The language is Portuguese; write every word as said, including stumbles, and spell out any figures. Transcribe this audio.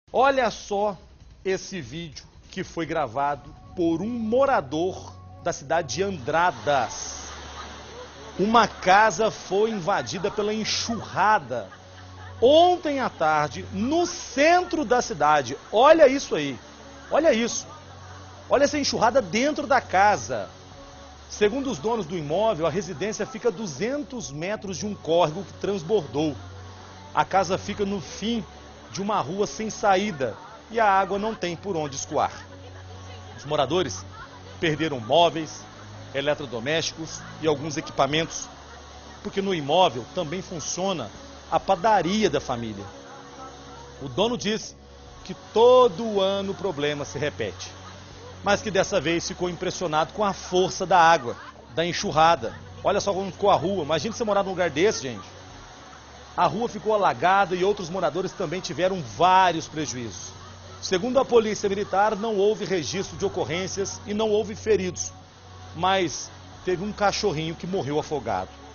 Olha só esse vídeo que foi gravado por um morador da cidade de Andradas. Uma casa foi invadida pela enxurrada ontem à tarde no centro da cidade. Olha isso aí, olha isso. Olha essa enxurrada dentro da casa. Segundo os donos do imóvel, a residência fica a duzentos metros de um córrego que transbordou. A casa fica no fim de uma rua sem saída e a água não tem por onde escoar. Os moradores perderam móveis, eletrodomésticos e alguns equipamentos, porque no imóvel também funciona a padaria da família. O dono disse que todo ano o problema se repete, mas que dessa vez ficou impressionado com a força da água, da enxurrada. Olha só como ficou a rua, imagina você morar num lugar desse, gente. A rua ficou alagada e outros moradores também tiveram vários prejuízos. Segundo a Polícia Militar, não houve registro de ocorrências e não houve feridos, mas teve um cachorrinho que morreu afogado.